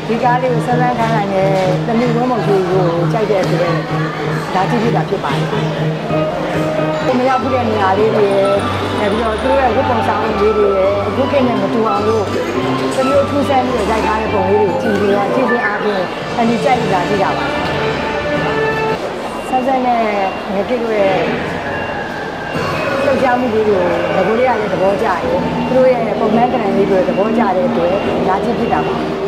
ဒီကားလေးကိုစမ်းခိုင်းနိုင်တဲ့တမီဝင်းမုံကြီးကိုကြိုက်တဲ့ဆိုတော့ဒါကြည့်ပြတာဖြစ်ပါတယ်။ကိုမရောက်တဲ့နေရာလေးတွေနဲ့ပြီးတော့သူတို့ရဲ့ဝတ်ပုံဆောင်လေးတွေအခုခေတ်နဲ့မတူအောင်လို့တမျိုးထူးဆန်းပြီးရိုက်ထားတဲ့ပုံလေးတွေကြည့်ပြီးတော့ကြည့်ပြီးအားဖြင့်အန်ဒီကြိုက်တာကြည့်ကြပါဆန်းဆန်းနဲ့ငကိတို့ရဲ့လှုပ်ရှားမှုလေးတွေကိုငကိုလေးကလည်းသဘောကျတယ်သူတို့ရဲ့ပုံမှန်ကဏ္ဍလေးတွေသဘောကျတဲ့အတွက်ဒါကြည့်ဖြစ်တာပါ